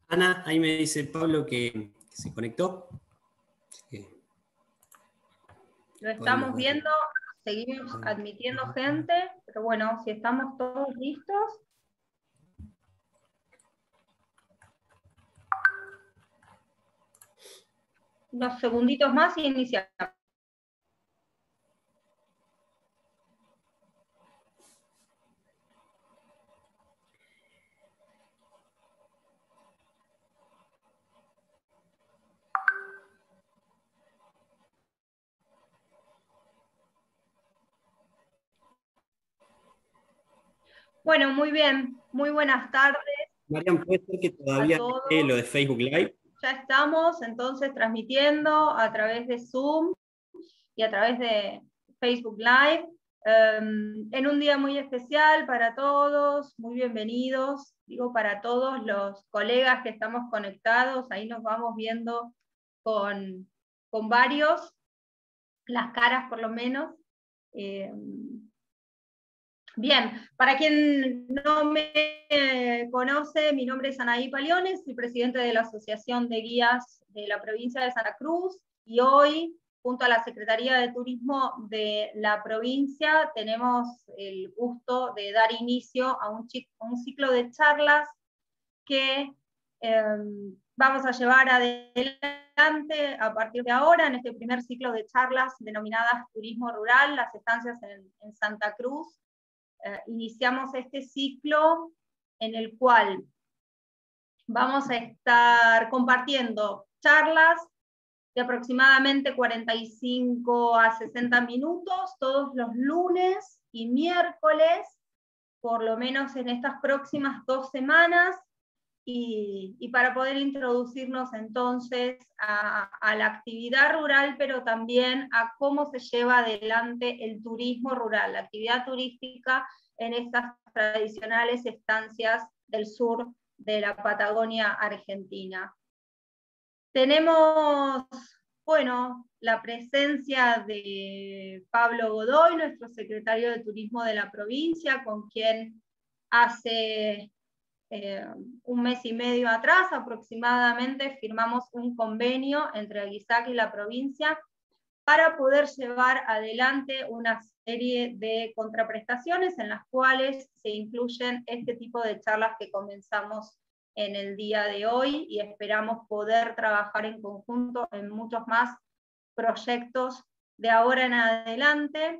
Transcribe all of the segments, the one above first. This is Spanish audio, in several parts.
Ana, ahí me dice Pablo que se conectó. Lo estamos viendo, seguimos admitiendo gente, pero bueno, si estamos todos listos. Unos segunditos más y iniciamos. Bueno, muy bien, muy buenas tardes. Marian, ¿puede ser que todavía no esté lo de Facebook Live? Ya estamos entonces transmitiendo a través de Zoom y a través de Facebook Live, en un día muy especial para todos, muy bienvenidos, digo para todos los colegas que estamos conectados, ahí nos vamos viendo con varios, las caras por lo menos. Bien, para quien no me conoce, mi nombre es Anaí Paliones, soy presidente de la Asociación de Guías de la provincia de Santa Cruz, y hoy, junto a la Secretaría de Turismo de la provincia, tenemos el gusto de dar inicio a un ciclo de charlas que vamos a llevar adelante a partir de ahora, en este primer ciclo de charlas denominadas Turismo Rural, las estancias en Santa Cruz. Iniciamos este ciclo en el cual vamos a estar compartiendo charlas de aproximadamente 45 a 60 minutos todos los lunes y miércoles, por lo menos en estas próximas 2 semanas, y para poder introducirnos entonces a la actividad rural, pero también a cómo se lleva adelante el turismo rural, la actividad turística en estas tradicionales estancias del sur de la Patagonia Argentina. Tenemos, bueno, la presencia de Pablo Godoy, nuestro secretario de Turismo de la provincia, con quien hace un mes y medio atrás aproximadamente firmamos un convenio entre Aguizac y la provincia para poder llevar adelante una serie de contraprestaciones en las cuales se incluyen este tipo de charlas que comenzamos en el día de hoy, y esperamos poder trabajar en conjunto en muchos más proyectos de ahora en adelante.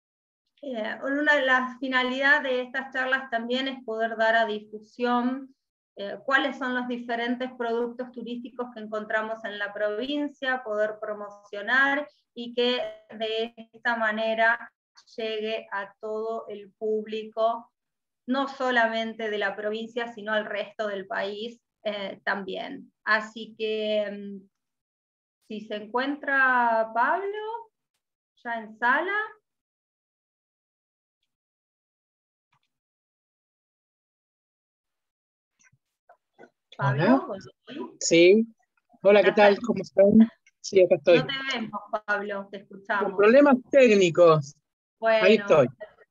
Una de las finalidades de estas charlas también es poder dar a difusión cuáles son los diferentes productos turísticos que encontramos en la provincia, poder promocionar y que de esta manera llegue a todo el público, no solamente de la provincia, sino al resto del país también. Así que si se encuentra Pablo ya en sala. Pablo, Hola. Sí. Hola, ¿qué tal? ¿Cómo están? Sí, acá estoy. No te vemos, Pablo, te escuchamos. Con problemas técnicos. Bueno, ahí estoy.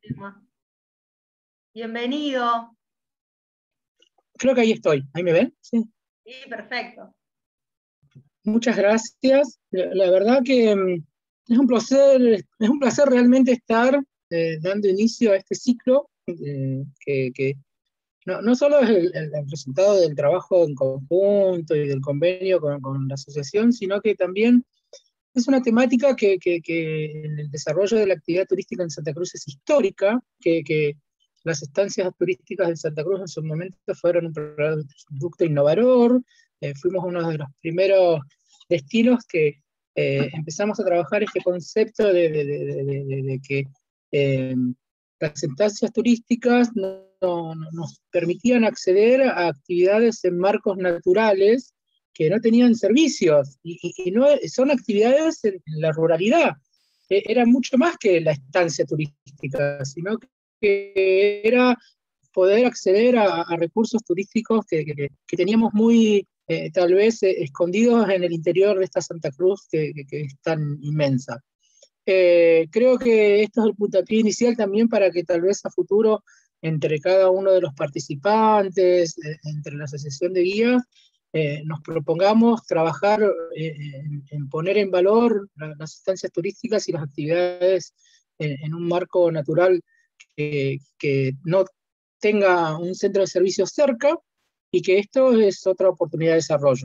Bienvenido. Creo que ahí estoy. ¿Ahí me ven? Sí. Sí, perfecto. Muchas gracias. La verdad que es un placer realmente estar dando inicio a este ciclo, que no solo es el resultado del trabajo en conjunto y del convenio con la asociación, sino que también es una temática que en el desarrollo de la actividad turística en Santa Cruz es histórica, que las estancias turísticas de Santa Cruz en su momento fueron un producto innovador. Fuimos uno de los primeros destinos que empezamos a trabajar este concepto de que las estancias turísticas nos permitían acceder a actividades en marcos naturales que no tenían servicios, y no son actividades en la ruralidad. Era mucho más que la estancia turística, sino que era poder acceder a recursos turísticos que teníamos muy, tal vez, escondidos en el interior de esta Santa Cruz que es tan inmensa. Creo que esto es el puntapié inicial también para que tal vez a futuro, entre cada uno de los participantes, entre la asociación de guías, nos propongamos trabajar en poner en valor las estancias turísticas y las actividades en un marco natural que no tenga un centro de servicios cerca, y que esto es otra oportunidad de desarrollo.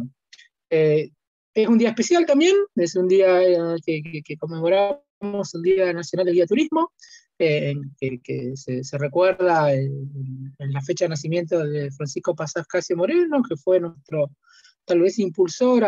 Es un día especial también, es un día que conmemoramos el Día Nacional del Guía de Turismo, que se recuerda en la fecha de nacimiento de Francisco Pazás Casio Moreno, que fue nuestro, tal vez, impulsor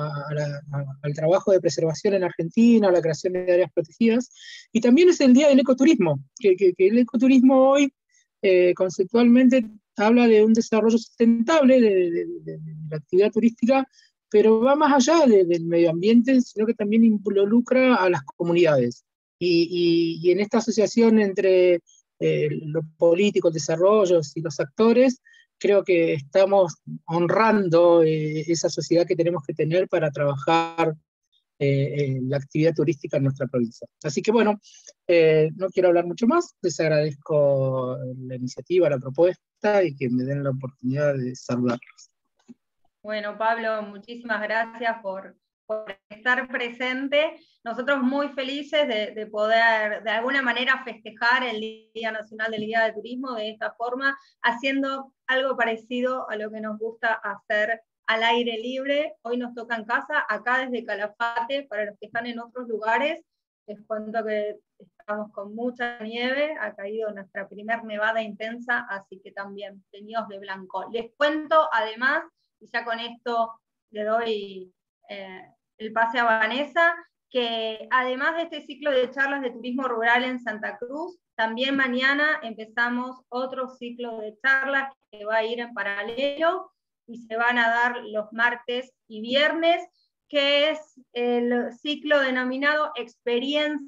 al trabajo de preservación en Argentina, a la creación de áreas protegidas, y también es el Día del Ecoturismo, que el ecoturismo hoy conceptualmente habla de un desarrollo sustentable de la actividad turística, pero va más allá del medio ambiente, sino que también involucra a las comunidades. Y en esta asociación entre lo político, el desarrollo y los actores, creo que estamos honrando esa sociedad que tenemos que tener para trabajar la actividad turística en nuestra provincia. Así que bueno, no quiero hablar mucho más, les agradezco la iniciativa, la propuesta, y que me den la oportunidad de saludarlos. Bueno, Pablo, muchísimas gracias por estar presente. Nosotros muy felices de poder, de alguna manera, festejar el Día Nacional del Guía de Turismo de esta forma, haciendo algo parecido a lo que nos gusta hacer al aire libre. Hoy nos toca en casa, acá desde Calafate. Para los que están en otros lugares, les cuento que estamos con mucha nieve, ha caído nuestra primer nevada intensa, así que también teñidos de blanco. Les cuento además, y ya con esto le doy el pase a Vanessa, que además de este ciclo de charlas de turismo rural en Santa Cruz, también mañana empezamos otro ciclo de charlas que va a ir en paralelo y se van a dar los martes y viernes, que es el ciclo denominado Experiencias,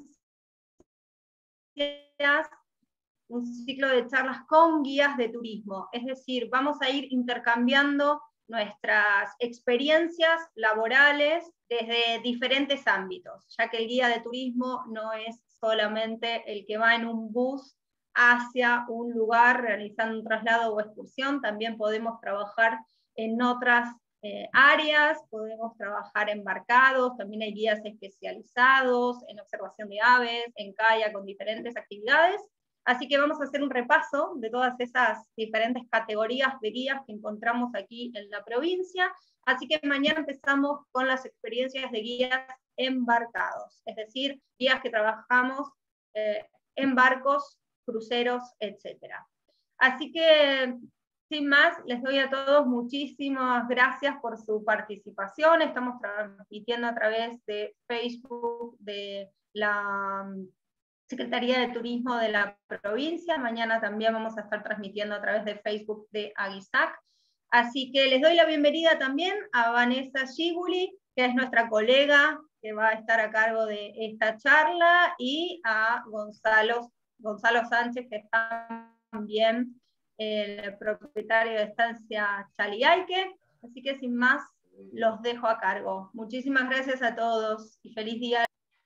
un ciclo de charlas con guías de turismo. Es decir, vamos a ir intercambiando nuestras experiencias laborales desde diferentes ámbitos, ya que el guía de turismo no es solamente el que va en un bus hacia un lugar realizando un traslado o excursión, también podemos trabajar en otras áreas, podemos trabajar embarcados, también hay guías especializados en observación de aves, en kayak, con diferentes actividades. Así que vamos a hacer un repaso de todas esas diferentes categorías de guías que encontramos aquí en la provincia. Así que mañana empezamos con las experiencias de guías embarcados, es decir, guías que trabajamos en barcos, cruceros, etc. Así que, sin más, les doy a todos muchísimas gracias por su participación. Estamos transmitiendo a través de Facebook de la Secretaría de Turismo de la provincia. Mañana también vamos a estar transmitiendo a través de Facebook de Aguisac. Así que les doy la bienvenida también a Vanessa Giguli, que es nuestra colega que va a estar a cargo de esta charla, y a Gonzalo Sánchez, que es también el propietario de Estancia Chaliaique. Así que sin más, los dejo a cargo. Muchísimas gracias a todos y feliz día.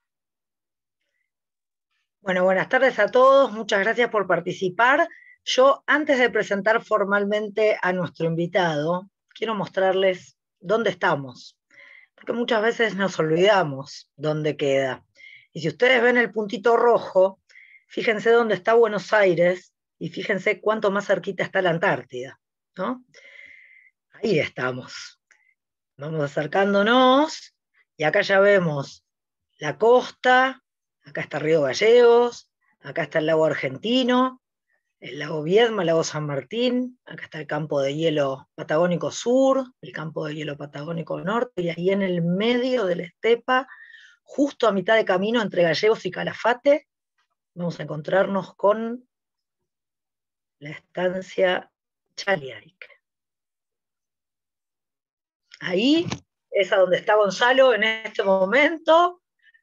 Bueno, buenas tardes a todos, muchas gracias por participar. Yo, antes de presentar formalmente a nuestro invitado, quiero mostrarles dónde estamos, porque muchas veces nos olvidamos dónde queda. Y si ustedes ven el puntito rojo, fíjense dónde está Buenos Aires y fíjense cuánto más cerquita está la Antártida, ¿no? Ahí estamos. Vamos acercándonos y acá ya vemos la costa. Acá está Río Gallegos, acá está el lago Argentino, el lago Viedma, el lago San Martín, acá está el campo de hielo patagónico sur, el campo de hielo patagónico norte, y ahí en el medio de la estepa, justo a mitad de camino entre Gallegos y Calafate, vamos a encontrarnos con la estancia Chaliaique. Ahí es a donde está Gonzalo en este momento,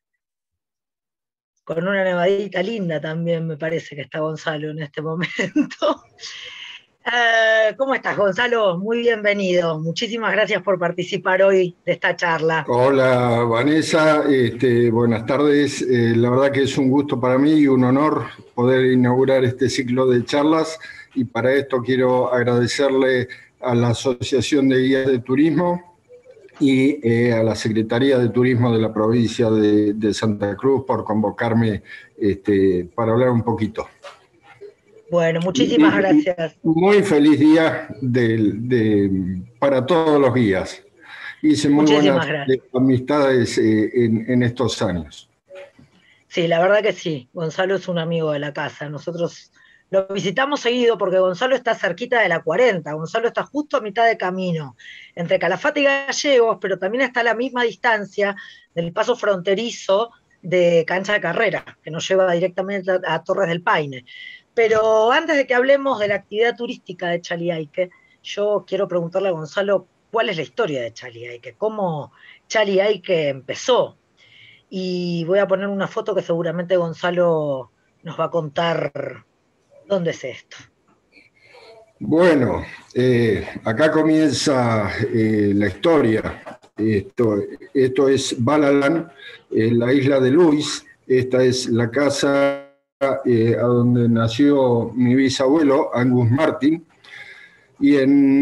con una nevadita linda también, me parece que está Gonzalo en este momento. ¿Cómo estás, Gonzalo? Muy bienvenido. Muchísimas gracias por participar hoy de esta charla. Hola, Vanessa. Buenas tardes. La verdad que es un gusto para mí y un honor poder inaugurar este ciclo de charlas, y para esto quiero agradecerle a la Asociación de Guías de Turismo y a la Secretaría de Turismo de la provincia de Santa Cruz por convocarme para hablar un poquito. Bueno, muchísimas gracias. Muy feliz día para todos los guías. Hice muy buenas amistades en estos años. Sí, la verdad que sí. Gonzalo es un amigo de la casa. Nosotros lo visitamos seguido porque Gonzalo está cerquita de la 40. Gonzalo está justo a mitad de camino entre Calafate y Gallegos, pero también está a la misma distancia del paso fronterizo de Cancha de Carrera, que nos lleva directamente a Torres del Paine. Pero antes de que hablemos de la actividad turística de Chaliaique, yo quiero preguntarle a Gonzalo cuál es la historia de Chaliaique, cómo Chaliaique empezó. Y voy a poner una foto que seguramente Gonzalo nos va a contar dónde es esto. Bueno, acá comienza la historia. Esto es Balalan, la isla de Luis. Esta es la casa a donde nació mi bisabuelo, Angus Martin, y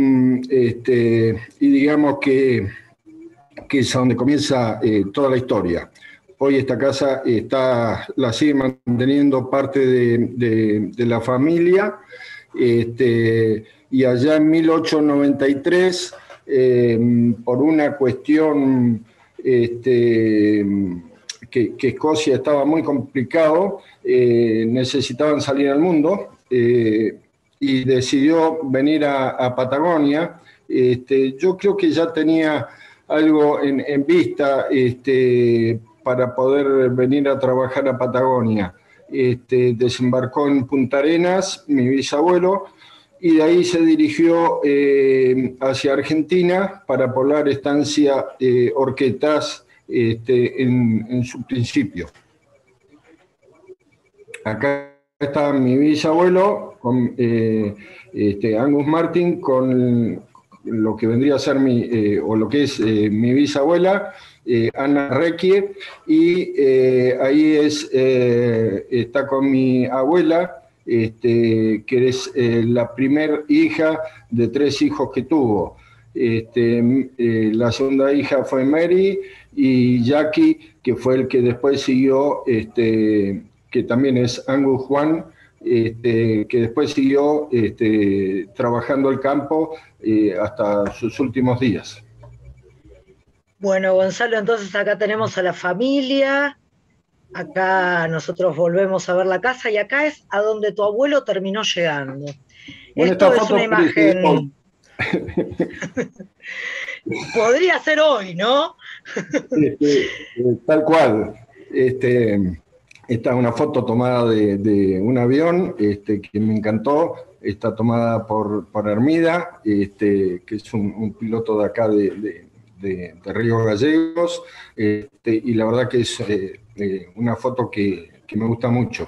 digamos que es a donde comienza toda la historia. Hoy esta casa la sigue manteniendo parte de la familia, y allá en 1893, por una cuestión que Escocia estaba muy complicado, necesitaban salir al mundo, y decidió venir a Patagonia. Yo creo que ya tenía algo en vista para poder venir a trabajar a Patagonia. Desembarcó en Punta Arenas, mi bisabuelo, y de ahí se dirigió hacia Argentina para poblar estancia Horquetas en su principio. Acá está mi bisabuelo, con Angus Martin, con lo que vendría a ser lo que es mi bisabuela, Ana Requie, y ahí está con mi abuela, que es la primer hija de 3 hijos que tuvo. La segunda hija fue Mary, y Jackie, que fue el que después siguió, que también es Angus Juan, que después siguió trabajando el campo hasta sus últimos días. Bueno, Gonzalo, entonces acá tenemos a la familia, acá nosotros volvemos a ver la casa, y acá es a donde tu abuelo terminó llegando. Bueno, esto es una imagen... Podría ser hoy, ¿no? Tal cual. Esta es una foto tomada de un avión que me encantó. Está tomada por Hermida, que es un piloto de acá de Río Gallegos, y la verdad que es una foto que me gusta mucho.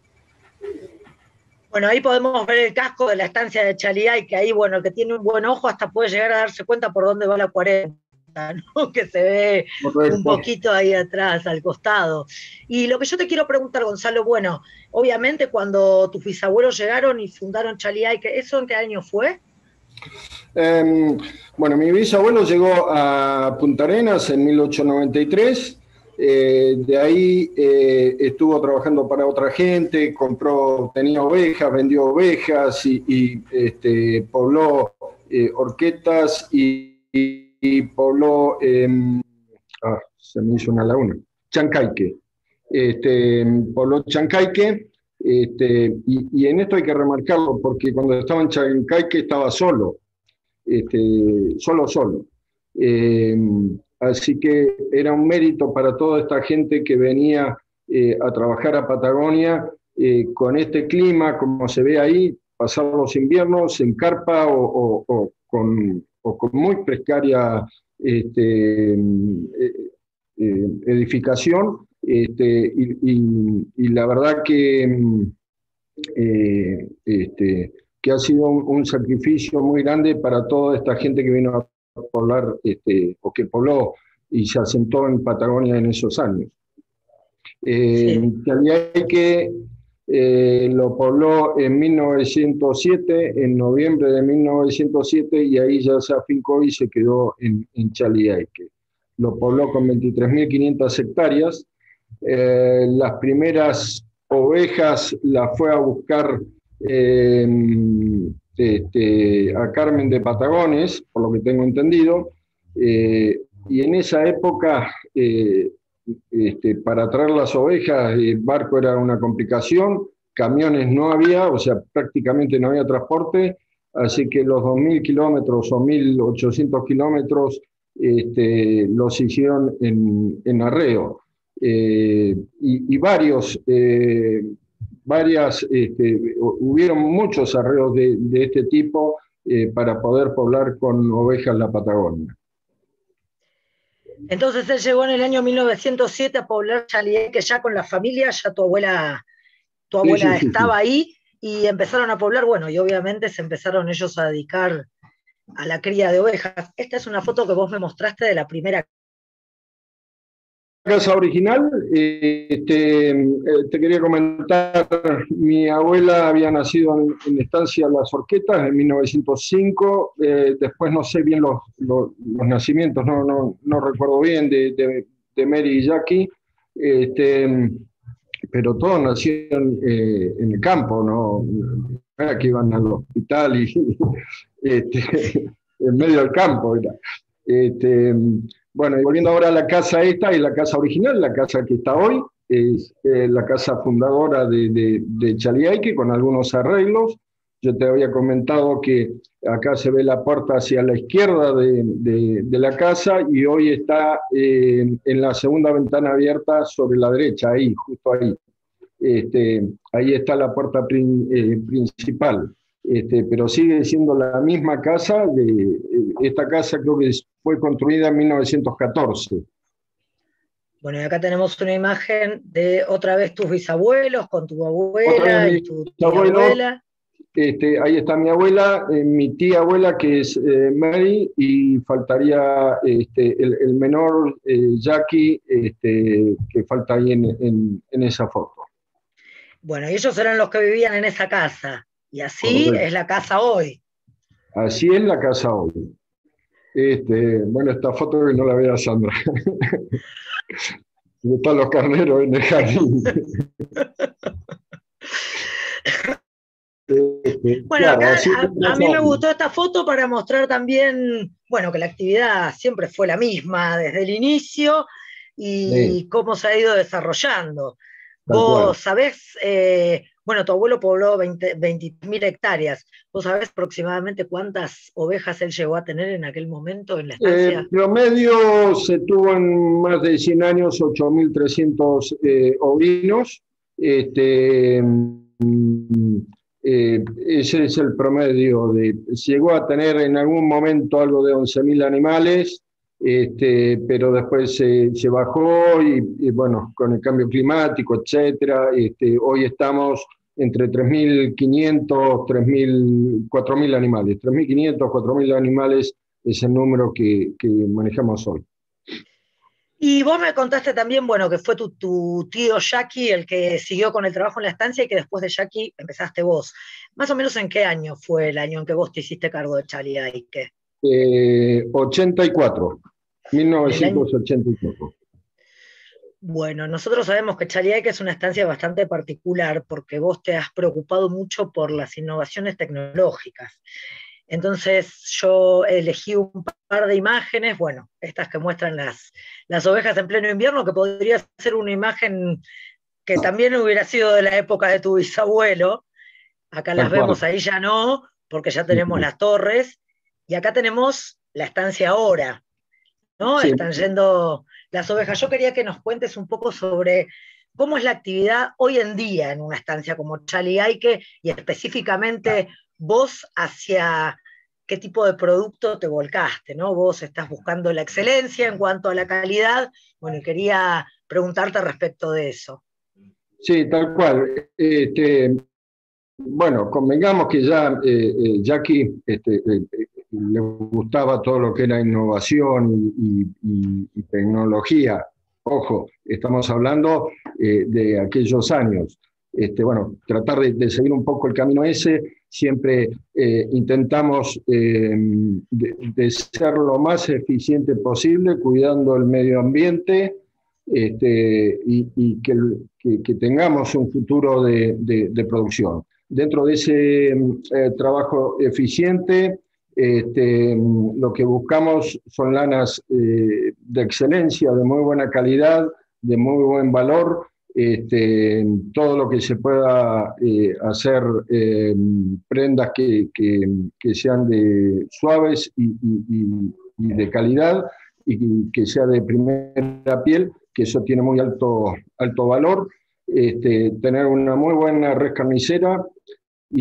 Bueno, ahí podemos ver el casco de la estancia de Chaliaique, que ahí, bueno, que tiene un buen ojo, hasta puede llegar a darse cuenta por dónde va la 40, ¿no? Que se ve un poquito ahí atrás, al costado. Y lo que yo te quiero preguntar, Gonzalo, bueno, obviamente cuando tus bisabuelos llegaron y fundaron Chaliaique, ¿eso en qué año fue? Bueno, mi bisabuelo llegó a Punta Arenas en 1893. De ahí estuvo trabajando para otra gente, tenía ovejas, vendió ovejas y pobló Horquetas y pobló, se me hizo una laguna, Chancaique. Pobló Chancaique, y en esto hay que remarcarlo porque cuando estaba en Chancaique estaba solo. Solo. Así que era un mérito para toda esta gente que venía a trabajar a Patagonia con este clima, como se ve ahí, pasar los inviernos en carpa o con muy precaria edificación, y la verdad que ha sido un sacrificio muy grande para toda esta gente que vino a poblar, o que pobló y se asentó en Patagonia en esos años. Sí. Chaliaique lo pobló en 1907, en noviembre de 1907, y ahí ya se afincó y se quedó en Chaliaique. Lo pobló con 23.500 hectáreas. Las primeras ovejas las fue a buscar a Carmen de Patagones, por lo que tengo entendido, y en esa época, para traer las ovejas, el barco era una complicación, camiones no había, o sea, prácticamente no había transporte, así que los 2.000 kilómetros o 1.800 kilómetros los hicieron en arreo. Y hubieron muchos arreos de este tipo para poder poblar con ovejas la Patagonia. Entonces él llegó en el año 1907 a poblar Chaliaique ya con la familia, ya tu abuela Sí. estaba ahí y empezaron a poblar, bueno, y obviamente se empezaron ellos a dedicar a la cría de ovejas. Esta es una foto que vos me mostraste de la primera casa original. Te quería comentar, mi abuela había nacido en Estancia Las Horquetas en 1905, después no sé bien los nacimientos, no recuerdo bien, de Mary y Jackie, pero todos nacieron en el campo, no era que iban al hospital y en medio del campo era. Bueno, y volviendo ahora a la casa esta, es la casa original, la casa que está hoy, es la casa fundadora de Chaliaique, con algunos arreglos. Yo te había comentado que acá se ve la puerta hacia la izquierda de la casa, y hoy está en la segunda ventana abierta sobre la derecha, ahí, justo ahí. Ahí está la puerta principal. Pero sigue siendo la misma casa. Esta casa creo que fue construida en 1914. Bueno, y acá tenemos una imagen de otra vez tus bisabuelos con tu abuela y tu tía abuela. Ahí está mi abuela, mi tía abuela, que es Mary, y faltaría el menor, Jackie, que falta ahí en esa foto. Bueno, y ellos eran los que vivían en esa casa. Y así es la casa hoy. Así es la casa hoy. Bueno, esta foto que no la vea Sandra. Están los carneros en el jardín. Bueno, acá a mí me gustó esta foto para mostrar también, bueno, que la actividad siempre fue la misma desde el inicio y cómo se ha ido desarrollando. Vos sabés, bueno, tu abuelo pobló 20.000 hectáreas. ¿Vos sabés aproximadamente cuántas ovejas él llegó a tener en aquel momento en la estancia? Promedio se tuvo en más de 100 años 8.300 ovinos. Ese es el promedio. Llegó a tener en algún momento algo de 11.000 animales. Pero después se bajó y bueno, con el cambio climático, etcétera, hoy estamos entre 3.500, 4.000 animales. 3.500, 4.000 animales es el número que manejamos hoy. Y vos me contaste también, bueno, que fue tu tío Jackie el que siguió con el trabajo en la estancia y que después de Jackie empezaste vos. Más o menos, ¿en qué año fue el año en que vos te hiciste cargo de Chaliaique? 84, 1984. Bueno, nosotros sabemos que Chaliaique es una estancia bastante particular porque vos te has preocupado mucho por las innovaciones tecnológicas. Entonces yo elegí un par de imágenes, bueno, estas que muestran las ovejas en pleno invierno, que podría ser una imagen que también hubiera sido de la época de tu bisabuelo. Acá las vemos, ahí ya no, porque ya tenemos las torres. Y acá tenemos la estancia ahora, ¿no? Sí. Están yendo las ovejas. Yo quería que nos cuentes un poco sobre cómo es la actividad hoy en día en una estancia como Chaliaique y específicamente vos hacia qué tipo de producto te volcaste, ¿no? Vos estás buscando la excelencia en cuanto a la calidad. Bueno, y quería preguntarte respecto de eso. Sí, tal cual. Bueno, convengamos que ya Jackie le gustaba todo lo que era innovación y tecnología. Ojo, estamos hablando de aquellos años. bueno, tratar de seguir un poco el camino ese. Siempre intentamos de ser lo más eficiente posible, cuidando el medio ambiente, y que tengamos un futuro de producción. Dentro de ese trabajo eficiente, lo que buscamos son lanas de excelencia, de muy buena calidad, de muy buen valor. Todo lo que se pueda hacer, prendas que sean suaves y de calidad, y que sea de primera piel, que eso tiene muy alto valor. Tener una muy buena red carnicera y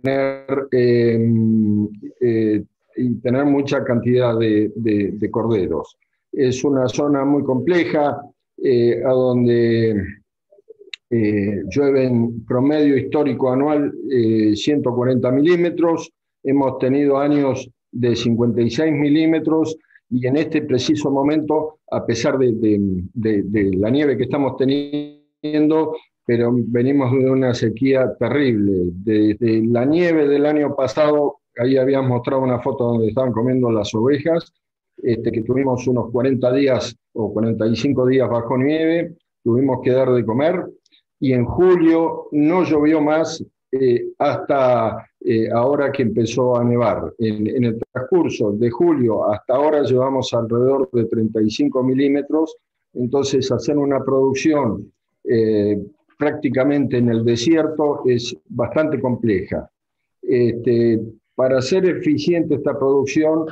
tener mucha cantidad de corderos. Es una zona muy compleja, a donde llueve en promedio histórico anual 140 milímetros. Hemos tenido años de 56 milímetros, y en este preciso momento, a pesar de la nieve que estamos teniendo, pero venimos de una sequía terrible. Desde la nieve del año pasado, ahí habíamos mostrado una foto donde estaban comiendo las ovejas, que tuvimos unos 40 días o 45 días bajo nieve, tuvimos que dar de comer, y en julio no llovió más hasta ahora que empezó a nevar. En el transcurso de julio hasta ahora llevamos alrededor de 35 milímetros, entonces hacer una producción prácticamente en el desierto es bastante compleja. Para hacer eficiente esta producción,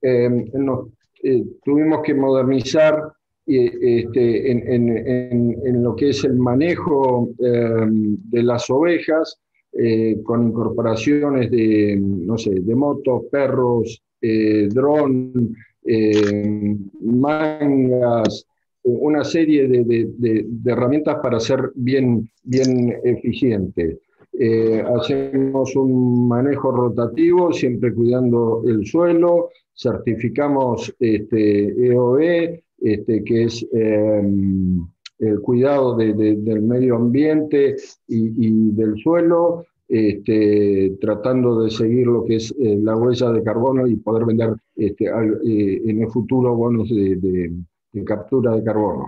tuvimos que modernizar en lo que es el manejo de las ovejas, con incorporaciones de motos, perros, dron, mangas, una serie de herramientas para ser bien eficiente. Hacemos un manejo rotativo, siempre cuidando el suelo, certificamos EOE, que es el cuidado del medio ambiente y del suelo, tratando de seguir lo que es la huella de carbono y poder vender en el futuro bonos de captura de carbono.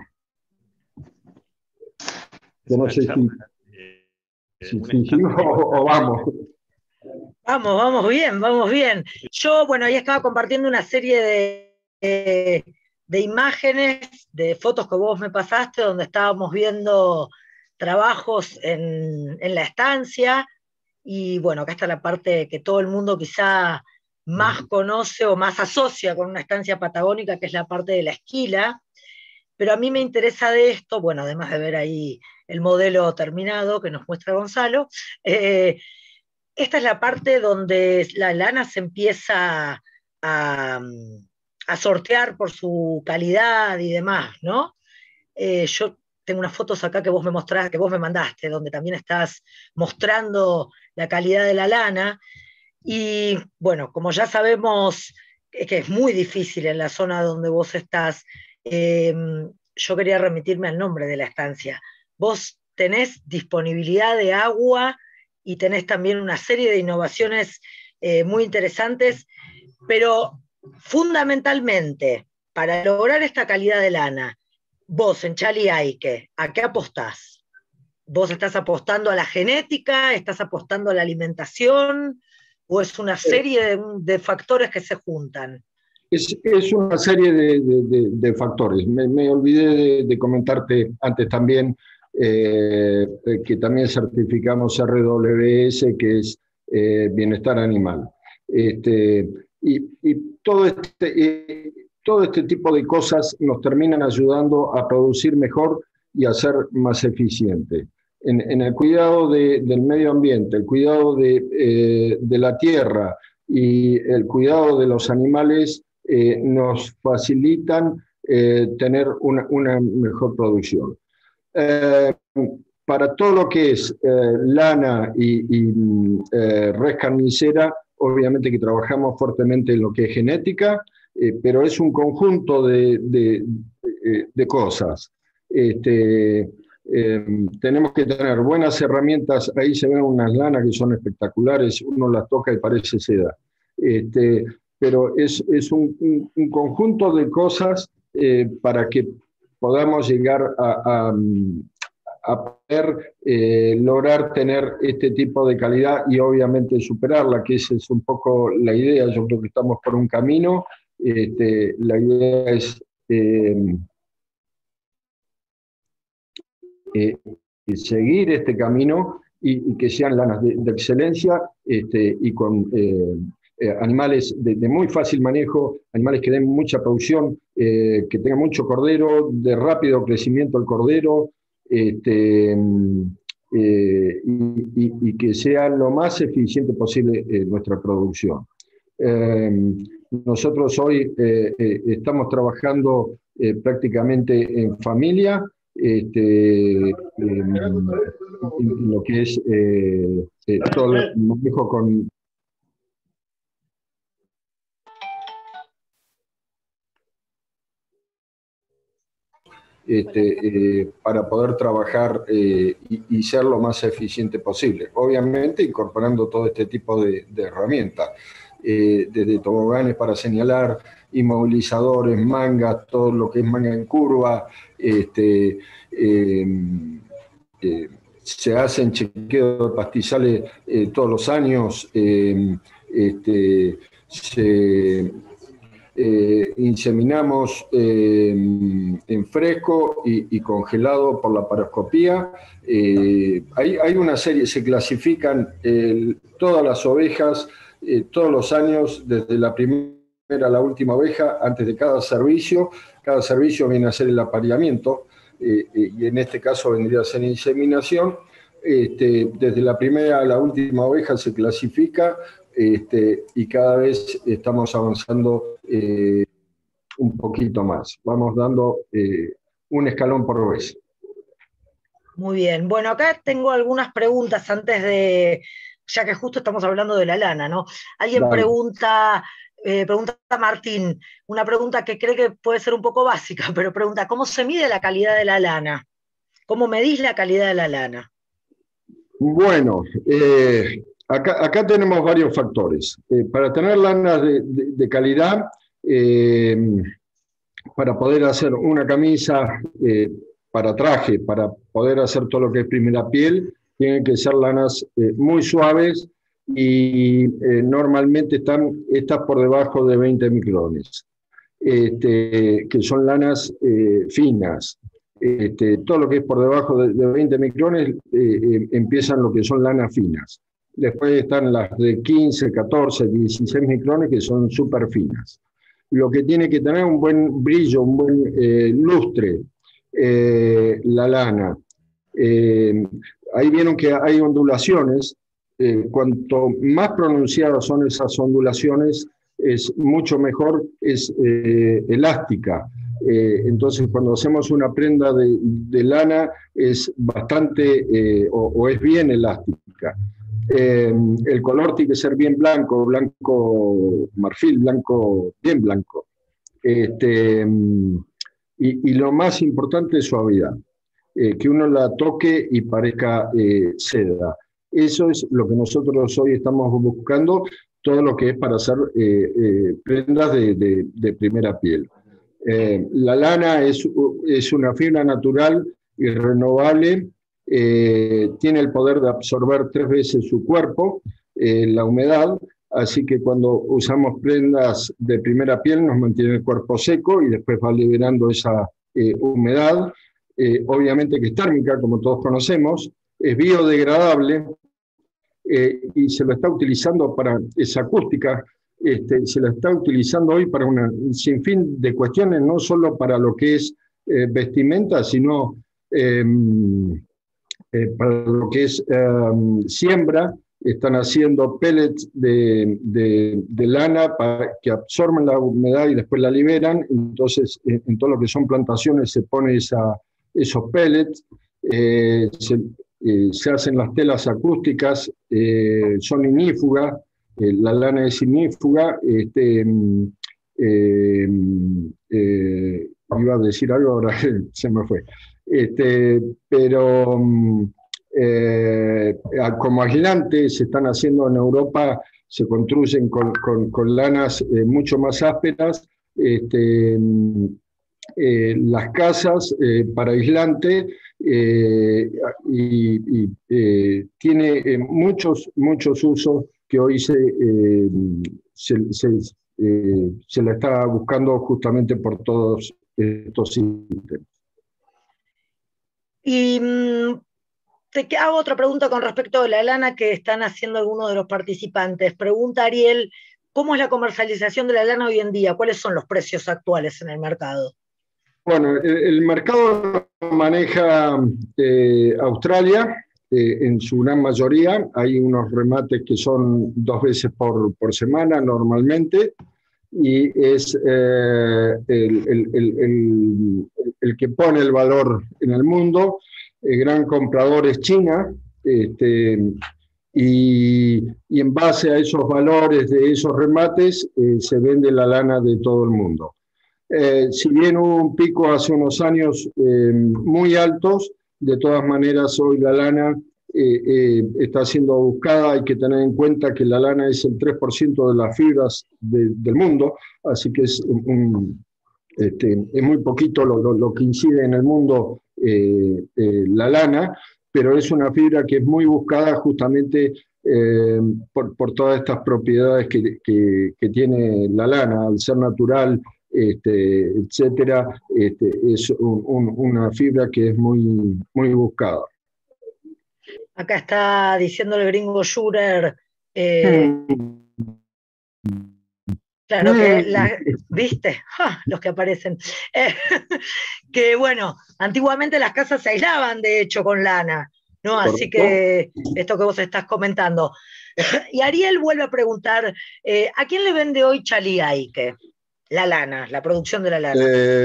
Yo no sé si o vamos. Vamos bien. Yo, bueno, ahí estaba compartiendo una serie de imágenes, de fotos que vos me pasaste, donde estábamos viendo trabajos en la estancia, y bueno, acá está la parte que todo el mundo quizá más conoce o más asocia con una estancia patagónica, que es la parte de la esquila. Pero a mí me interesa de esto, bueno, además de ver ahí el modelo terminado que nos muestra Gonzalo, esta es la parte donde la lana se empieza a sortear por su calidad y demás, ¿no? Yo tengo unas fotos acá que vos me mostraste, que vos me mandaste, donde también estás mostrando la calidad de la lana. Y bueno, como ya sabemos que es muy difícil en la zona donde vos estás, yo quería remitirme al nombre de la estancia. Vos tenés disponibilidad de agua y tenés también una serie de innovaciones muy interesantes, pero fundamentalmente, para lograr esta calidad de lana, vos en Chaliaique, ¿a qué apostás? ¿Vos estás apostando a la genética? ¿Estás apostando a la alimentación? ¿O es una serie de factores que se juntan? Es una serie de factores. Me olvidé de comentarte antes también que también certificamos RWS, que es bienestar animal. Y todo este tipo de cosas nos terminan ayudando a producir mejor y a ser más eficiente. En el cuidado del medio ambiente, el cuidado de la tierra y el cuidado de los animales nos facilitan tener una mejor producción. Para todo lo que es lana y res carnicera, obviamente que trabajamos fuertemente en lo que es genética, pero es un conjunto de cosas. tenemos que tener buenas herramientas. Ahí se ven unas lanas que son espectaculares, uno las toca y parece seda. Pero es un conjunto de cosas para que podamos llegar a poder lograr tener este tipo de calidad y obviamente superarla, que esa es un poco la idea. Yo creo que estamos por un camino. La idea es seguir este camino y que sean lanas de excelencia y con animales de muy fácil manejo, animales que den mucha producción, que tengan mucho cordero, de rápido crecimiento el cordero, y que sea lo más eficiente posible nuestra producción. Nosotros hoy estamos trabajando prácticamente en familia, en lo que es todo el manejo con... para poder trabajar y ser lo más eficiente posible. Obviamente incorporando todo este tipo de herramientas, desde toboganes para señalar, inmovilizadores, mangas, todo lo que es manga en curva, se hacen chequeos de pastizales todos los años, inseminamos en fresco y congelado por la paroscopía. Hay una serie, se clasifican todas las ovejas todos los años, desde la primera a la última oveja, antes de cada servicio. Cada servicio viene a ser el apareamiento, y en este caso vendría a ser inseminación. Desde la primera a la última oveja se clasifica, y cada vez estamos avanzando un poquito más. Vamos dando un escalón por vez. Muy bien. Bueno, acá tengo algunas preguntas antes de, ya que justo estamos hablando de la lana, ¿no? Alguien pregunta a Martín, una pregunta que cree que puede ser un poco básica, pero pregunta, ¿cómo se mide la calidad de la lana? ¿Cómo medís la calidad de la lana? Bueno, acá tenemos varios factores. Para tener lanas de calidad, para poder hacer una camisa para traje, para poder hacer todo lo que es primera piel, tienen que ser lanas muy suaves y normalmente están estas por debajo de 20 micrones, que son lanas finas. Todo lo que es por debajo de 20 micrones empiezan lo que son lanas finas. Después están las de 15, 14, 16 micrones que son súper finas. Lo que tiene que tener un buen brillo, un buen lustre, la lana. Ahí vieron que hay ondulaciones. Cuanto más pronunciadas son esas ondulaciones, es mucho mejor, es elástica. Entonces, cuando hacemos una prenda de lana, es bastante, o es bien elástica. El color tiene que ser bien blanco, blanco marfil, blanco, bien blanco. Y lo más importante es suavidad, que uno la toque y parezca seda. Eso es lo que nosotros hoy estamos buscando, todo lo que es para hacer prendas de primera piel. La lana es una fibra natural y renovable, tiene el poder de absorber 3 veces su cuerpo, la humedad, así que cuando usamos prendas de primera piel nos mantiene el cuerpo seco y después va liberando esa humedad. Obviamente que es térmica, como todos conocemos, es biodegradable, y se lo está utilizando para esa acústica, se la está utilizando hoy para un sinfín de cuestiones, no solo para lo que es vestimenta, sino para lo que es siembra. Están haciendo pellets de lana para que absorben la humedad y después la liberan. Entonces, en todo lo que son plantaciones se pone esos pellets, se hacen las telas acústicas, son ignífugas, la lana es ignífuga. Iba a decir algo, ahora se me fue. Pero como aislantes se están haciendo en Europa, se construyen con lanas mucho más ásperas, las casas para aislante, y tiene muchos usos que hoy se la está buscando justamente por todos estos sistemas. Y te hago otra pregunta con respecto a la lana que están haciendo algunos de los participantes. Pregunta Ariel, ¿cómo es la comercialización de la lana hoy en día? ¿Cuáles son los precios actuales en el mercado? Bueno, el mercado lo maneja Australia en su gran mayoría. Hay unos remates que son 2 veces por semana normalmente, y es el que pone el valor en el mundo. El gran comprador es China, y en base a esos valores de esos remates se vende la lana de todo el mundo. Si bien hubo un pico hace unos años muy altos, de todas maneras hoy la lana está siendo buscada. Hay que tener en cuenta que la lana es el 3% de las fibras del mundo, así que es muy poquito lo que incide en el mundo la lana, pero es una fibra que es muy buscada justamente por todas estas propiedades que tiene la lana, al ser natural, etcétera. Es una fibra que es muy buscada. Acá está diciendo el gringo Schurer, claro que, ¿viste? Los que aparecen. Que bueno, antiguamente las casas se aislaban de hecho con lana, ¿no? Así que esto que vos estás comentando. Y Ariel vuelve a preguntar, ¿a quién le vende hoy Chaliaique? La lana, la producción de la lana.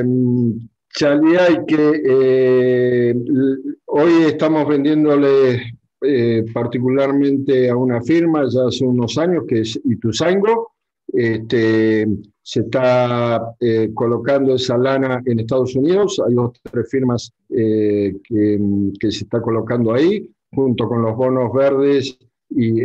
Chaliaique, hoy estamos vendiéndole particularmente a una firma ya hace unos años, que es Ituzaingó. Se está colocando esa lana en Estados Unidos. Hay 2 o 3 firmas que se está colocando ahí, junto con los bonos verdes y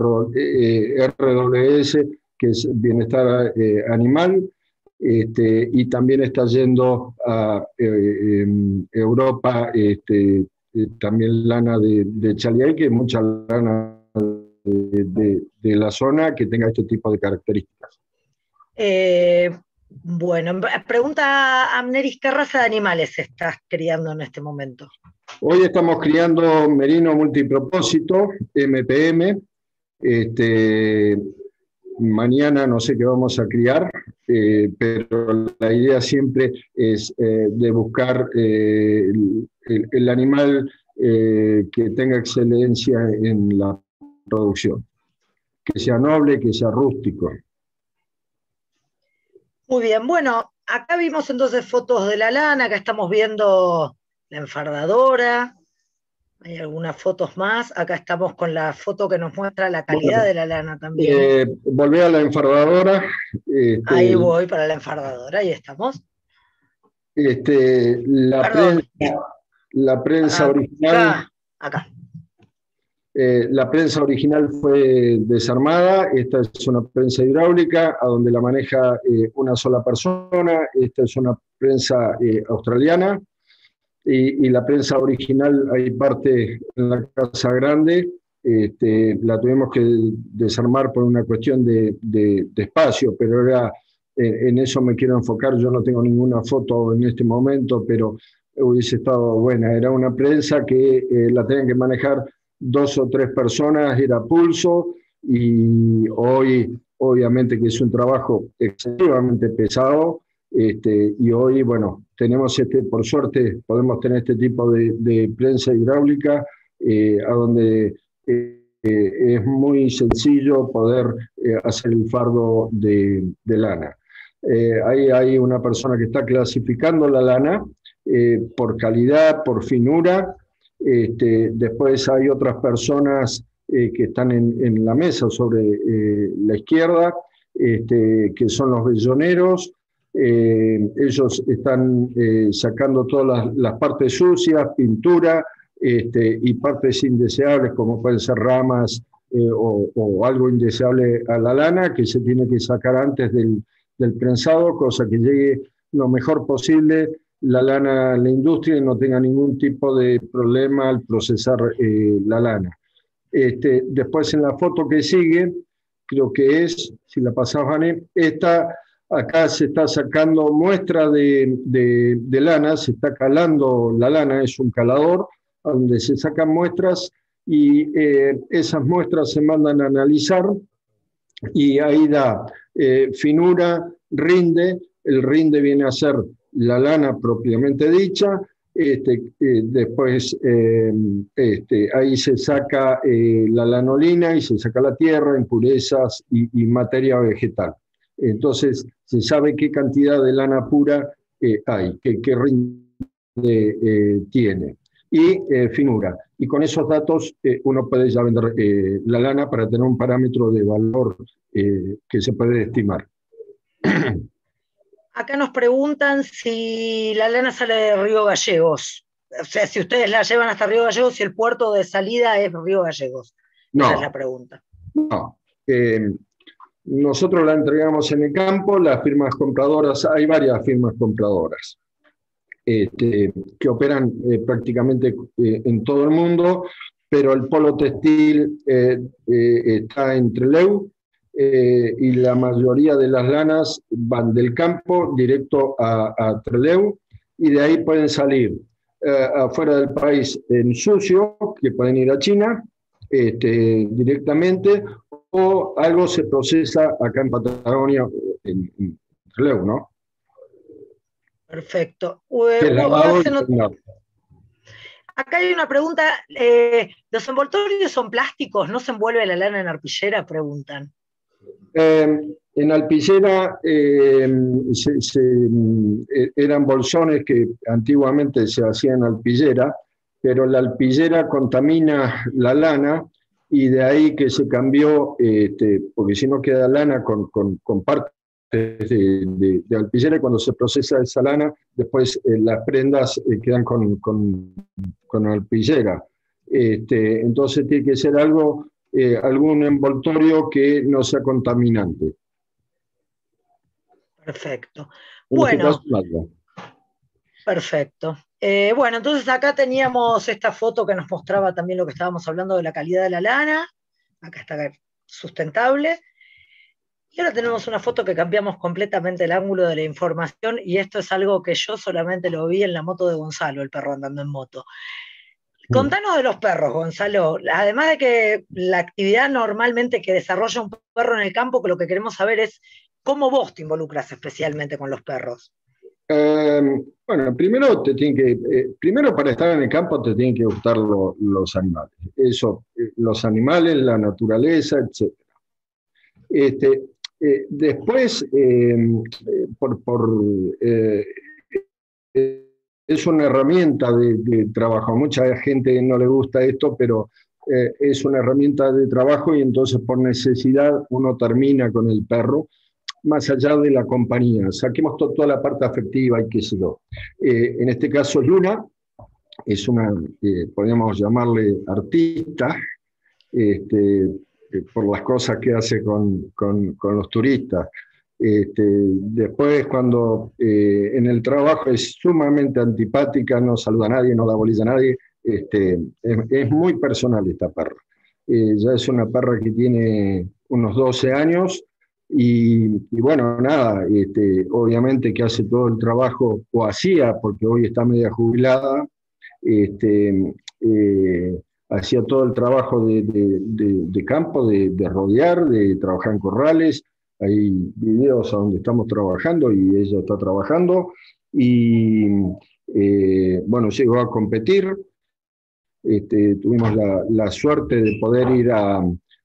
RWS, que es bienestar animal. Y también está yendo a Europa también lana de Chaliaique, mucha lana de la zona que tenga este tipo de características. Bueno, pregunta Amneris, ¿qué raza de animales estás criando en este momento? Hoy estamos criando merino multipropósito, MPM. Mañana no sé qué vamos a criar, pero la idea siempre es de buscar el animal que tenga excelencia en la producción, que sea noble, que sea rústico. Muy bien, bueno, acá vimos entonces fotos de la lana, acá estamos viendo la enfardadora, hay algunas fotos más, acá estamos con la foto que nos muestra la calidad de la lana también. Volví a la enfardadora. Ahí voy para la enfardadora, ahí estamos. La prensa original. Acá. La prensa original fue desarmada. Esta es una prensa hidráulica a donde la maneja una sola persona. Esta es una prensa australiana. Y la prensa original, hay parte en la casa grande, la tuvimos que desarmar por una cuestión de espacio, pero era, en eso me quiero enfocar. Yo no tengo ninguna foto en este momento, pero hubiese estado buena. Era una prensa que la tenían que manejar 2 o 3 personas, era pulso, y hoy obviamente que es un trabajo excesivamente pesado. Y hoy, bueno, tenemos por suerte, podemos tener este tipo de prensa hidráulica, a donde es muy sencillo poder hacer el fardo de lana. Ahí hay una persona que está clasificando la lana por calidad, por finura. Después hay otras personas que están en la mesa sobre la izquierda, que son los velloneros. Ellos están sacando todas las partes sucias, pintura, y partes indeseables, como pueden ser ramas o algo indeseable a la lana, que se tiene que sacar antes del prensado, cosa que llegue lo mejor posible la lana a la industria y no tenga ningún tipo de problema al procesar la lana. Después en la foto que sigue, creo que es, si la pasás, Vane, acá se está sacando muestra de lana, se está calando la lana, es un calador donde se sacan muestras y esas muestras se mandan a analizar y ahí da finura, rinde. El rinde viene a ser la lana propiamente dicha. Después ahí se saca la lanolina y se saca la tierra, impurezas y materia vegetal. Entonces se sabe qué cantidad de lana pura hay, qué rinde tiene. Y finura. Y con esos datos uno puede ya vender la lana para tener un parámetro de valor que se puede estimar. Acá nos preguntan si la lana sale de Río Gallegos. O sea, si ustedes la llevan hasta Río Gallegos, si el puerto de salida es Río Gallegos. No. Esa es la pregunta. No. Nosotros la entregamos en el campo, las firmas compradoras, hay varias firmas compradoras que operan prácticamente en todo el mundo, pero el polo textil está en Trelew, y la mayoría de las lanas van del campo directo a Trelew, y de ahí pueden salir afuera del país en sucio, que pueden ir a China directamente, o algo se procesa acá en Patagonia, en Trelew, ¿no? Perfecto. Acá hay una pregunta. ¿Los envoltorios son plásticos? ¿No se envuelve la lana en arpillera? Preguntan. En alpillera eran bolsones que antiguamente se hacían alpillera, pero la alpillera contamina la lana y de ahí que se cambió, porque si no queda lana con partes de alpillera, y cuando se procesa esa lana, después las prendas quedan con alpillera. Entonces tiene que ser algún envoltorio que no sea contaminante. Perfecto. Bueno, perfecto. Bueno, entonces acá teníamos esta foto que nos mostraba también lo que estábamos hablando de la calidad de la lana. Acá está sustentable. Y ahora tenemos una foto que cambiamos completamente el ángulo de la información, y esto es algo que yo solamente lo vi en la moto de Gonzalo, el perro andando en moto. Contanos de los perros, Gonzalo. Además de que la actividad normalmente que desarrolla un perro en el campo, que lo que queremos saber es cómo vos te involucras especialmente con los perros. Bueno, primero para estar en el campo te tienen que gustar los animales. Los animales, la naturaleza, etc. Después, es una herramienta de trabajo. A mucha gente no le gusta esto, pero es una herramienta de trabajo, y entonces por necesidad uno termina con el perro, más allá de la compañía. Saquemos toda la parte afectiva y qué sé yo. En este caso Luna es una, podríamos llamarle artista, por las cosas que hace con los turistas. Después, cuando en el trabajo es sumamente antipática, no saluda a nadie, no da bolilla a nadie, es muy personal esta perra. Ya es una perra que tiene unos 12 años y bueno, nada, obviamente que hace todo el trabajo, o hacía, porque hoy está media jubilada, hacía todo el trabajo de campo, de rodear, de trabajar en corrales. Hay videos a donde estamos trabajando y ella está trabajando, y bueno, llegó a competir. Tuvimos la suerte de poder ir a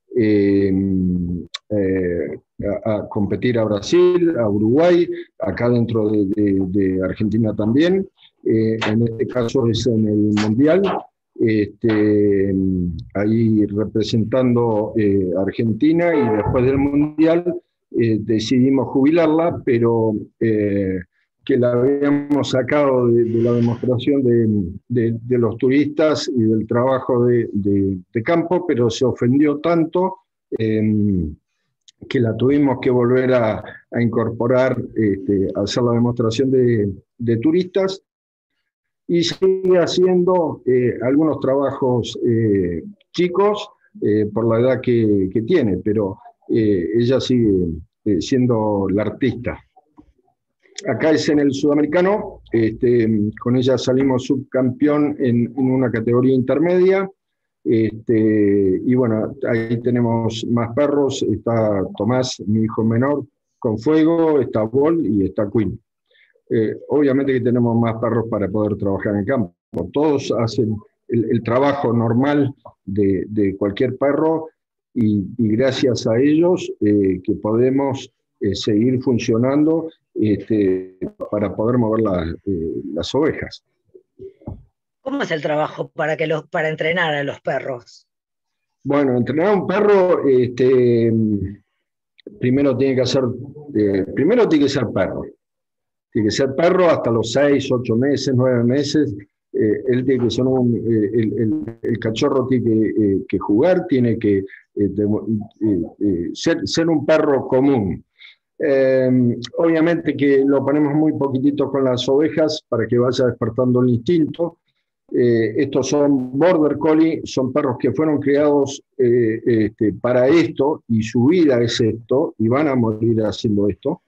competir a Brasil, a Uruguay, acá dentro de Argentina también. En este caso es en el Mundial, ahí representando Argentina, y después del Mundial decidimos jubilarla, pero que la habíamos sacado de la demostración de los turistas y del trabajo de campo, pero se ofendió tanto que la tuvimos que volver a incorporar, a hacer la demostración de turistas, y sigue haciendo algunos trabajos chicos por la edad que tiene, pero ella sigue siendo la artista. Acá es en el sudamericano, con ella salimos subcampeón en una categoría intermedia, y bueno, ahí tenemos más perros, está Tomás, mi hijo menor, con fuego, está Bol y está Queen. Obviamente que tenemos más perros para poder trabajar en campo. Todos hacen el trabajo normal de cualquier perro, y gracias a ellos que podemos seguir funcionando para poder mover las ovejas. ¿Cómo es el trabajo para entrenar a los perros? Bueno, entrenar a un perro, primero tiene que ser perro. Tiene que ser perro hasta los 6, 8 meses, 9 meses. Él tiene que ser el cachorro tiene que jugar, tiene que ser un perro común. Obviamente que lo ponemos muy poquitito con las ovejas para que vaya despertando el instinto. Estos son Border Collie, son perros que fueron criados para esto, y su vida es esto, y van a morir haciendo esto.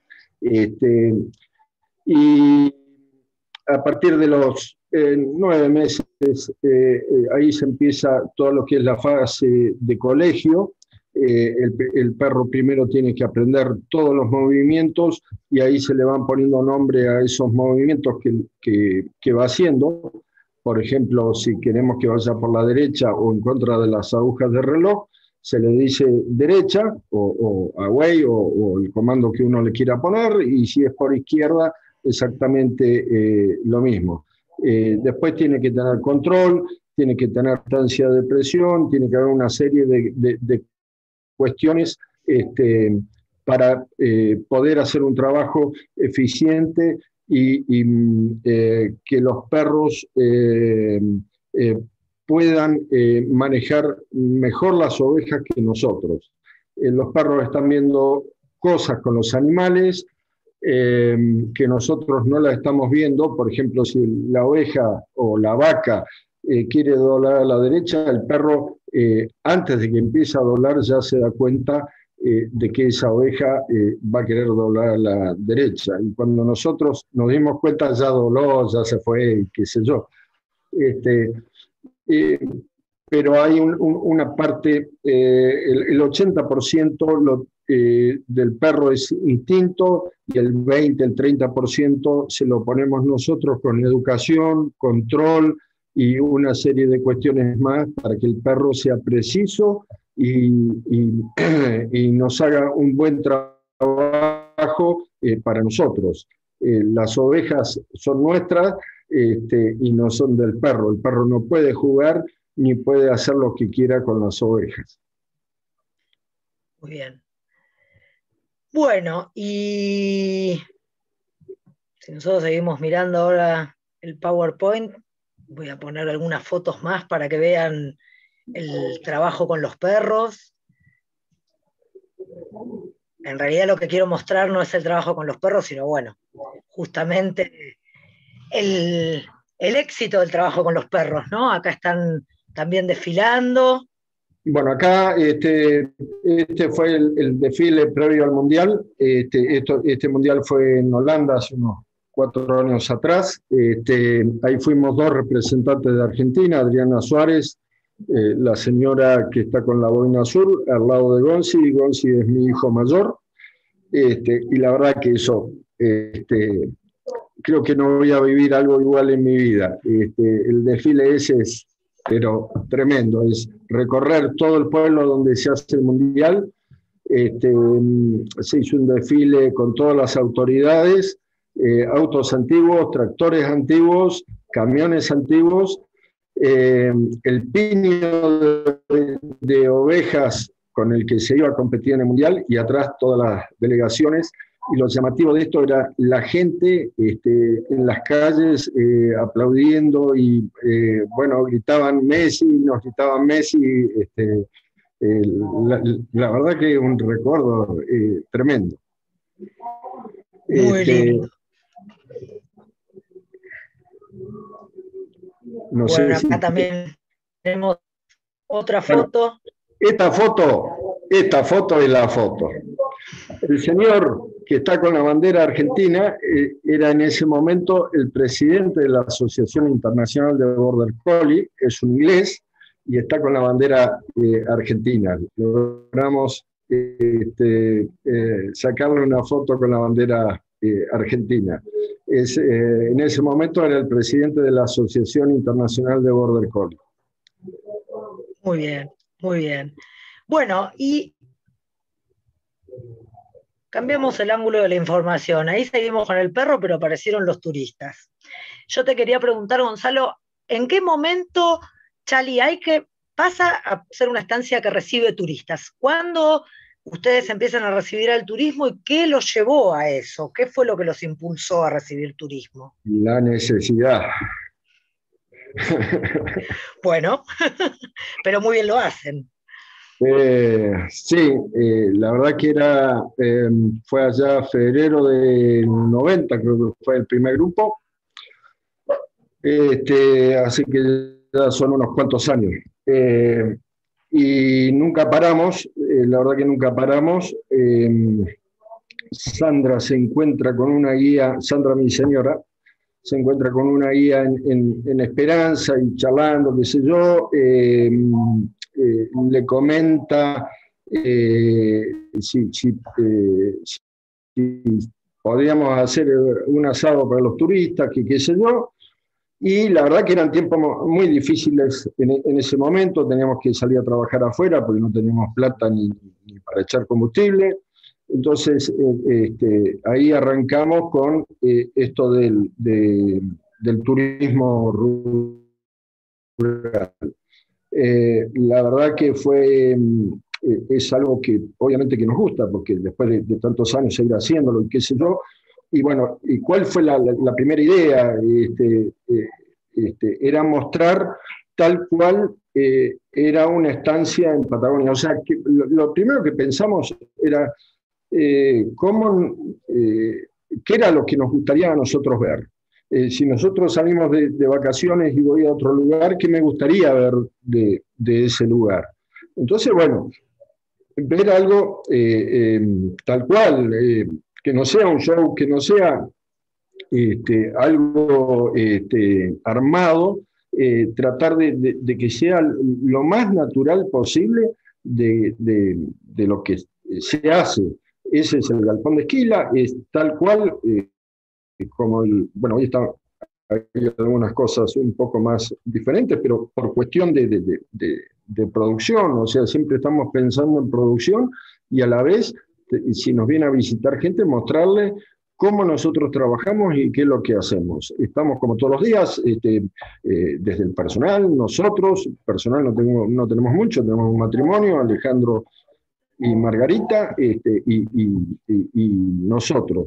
Y a partir de los 9 meses, ahí se empieza todo lo que es la fase de colegio. El perro primero tiene que aprender todos los movimientos, y ahí se le van poniendo nombre a esos movimientos que va haciendo. Por ejemplo, si queremos que vaya por la derecha o en contra de las agujas de reloj, se le dice derecha o away o el comando que uno le quiera poner, y si es por izquierda, exactamente lo mismo. Después tiene que tener control, tiene que tener distancia de presión, tiene que haber una serie de cuestiones para poder hacer un trabajo eficiente y que los perros puedan manejar mejor las ovejas que nosotros. Los perros están viendo cosas con los animales que nosotros no las estamos viendo. Por ejemplo, si la oveja o la vaca quiere doblar a la derecha, el perro antes de que empiece a doblar ya se da cuenta de que esa oveja va a querer doblar a la derecha, y cuando nosotros nos dimos cuenta ya dobló, ya se fue, qué sé yo. Pero hay una parte, el 80% del perro es instinto, y el 20, el 30% se lo ponemos nosotros con educación, control y una serie de cuestiones más para que el perro sea preciso y nos haga un buen trabajo para nosotros. Las ovejas son nuestras y no son del perro. El perro no puede jugar ni puede hacer lo que quiera con las ovejas. Muy bien. Bueno, y si nosotros seguimos mirando ahora el PowerPoint, voy a poner algunas fotos más para que vean el trabajo con los perros. En realidad lo que quiero mostrar no es el trabajo con los perros, sino, bueno, justamente el éxito del trabajo con los perros, ¿no? Acá están también desfilando. Bueno, acá este fue el desfile previo al Mundial. Este Mundial fue en Holanda hace unos 4 años atrás. Ahí fuimos 2 representantes de Argentina, Adriana Suárez, la señora que está con la boina azul, al lado de Gonzi, y Gonzi es mi hijo mayor. Y la verdad que eso, creo que no voy a vivir algo igual en mi vida. El desfile ese es, pero tremendo, es recorrer todo el pueblo donde se hace el Mundial. Se hizo un desfile con todas las autoridades, autos antiguos, tractores antiguos, camiones antiguos, el piño de ovejas con el que se iba a competir en el Mundial, y atrás todas las delegaciones. Y lo llamativo de esto era la gente en las calles aplaudiendo y, bueno, gritaban Messi, nos gritaban Messi. La verdad que es un recuerdo tremendo. Muy lindo. No bueno, sé acá si... también tenemos otra foto. Esta foto es la foto. El señor que está con la bandera argentina era en ese momento el presidente de la Asociación Internacional de Border Collie, es un inglés, y está con la bandera argentina. Logramos sacarle una foto con la bandera argentina. En ese momento era el presidente de la Asociación Internacional de Border Collie. Muy bien, muy bien. Bueno, y cambiamos el ángulo de la información. Ahí seguimos con el perro, pero aparecieron los turistas. Yo te quería preguntar, Gonzalo, ¿en qué momento Chali Aique pasa a ser una estancia que recibe turistas? ¿Cuándo ustedes empiezan a recibir al turismo y qué los llevó a eso? ¿Qué fue lo que los impulsó a recibir turismo? La necesidad. Bueno, pero muy bien lo hacen. Sí, la verdad que fue allá febrero del 90, creo que fue el primer grupo. Así que ya son unos cuantos años. Y nunca paramos, la verdad que nunca paramos. Sandra se encuentra con una guía, Sandra, mi señora, se encuentra con una guía en Esperanza y charlando, qué sé yo, le comenta si podríamos hacer un asado para los turistas, que qué sé yo, y la verdad que eran tiempos muy difíciles en ese momento, teníamos que salir a trabajar afuera porque no teníamos plata ni para echar combustible. Entonces, ahí arrancamos con esto del turismo rural. La verdad que es algo que obviamente que nos gusta, porque después de tantos años seguir haciéndolo y qué sé yo. Y bueno, ¿y cuál fue la primera idea? Era mostrar tal cual era una estancia en Patagonia. O sea, que lo primero que pensamos era qué era lo que nos gustaría a nosotros ver. Si nosotros salimos de vacaciones y voy a otro lugar, ¿qué me gustaría ver de ese lugar? Entonces, bueno, ver algo tal cual, que no sea un show, que no sea algo armado, tratar de que sea lo más natural posible de lo que se hace. Ese es el galpón de Esquila, es tal cual como bueno, hoy hay algunas cosas un poco más diferentes, pero por cuestión de producción, o sea, siempre estamos pensando en producción y a la vez, si nos viene a visitar gente, mostrarle cómo nosotros trabajamos y qué es lo que hacemos. Estamos como todos los días, desde el personal, nosotros, personal no tenemos mucho, tenemos un matrimonio, Alejandro y Margarita, y nosotros.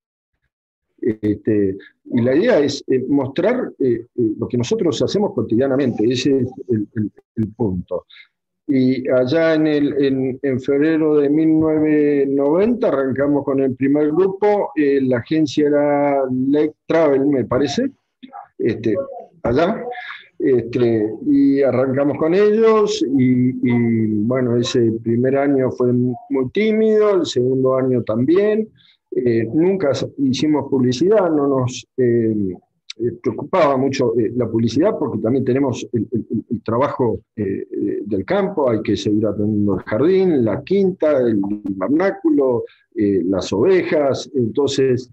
Y la idea es mostrar lo que nosotros hacemos cotidianamente, ese es el punto. Y allá en febrero de 1990 arrancamos con el primer grupo, la agencia era Lake Travel, me parece, allá, y arrancamos con ellos, y bueno, ese primer año fue muy tímido, el segundo año también. Nunca hicimos publicidad, no nos preocupaba mucho la publicidad, porque también tenemos el trabajo del campo, hay que seguir atendiendo el jardín, la quinta, el vernáculo, las ovejas. Entonces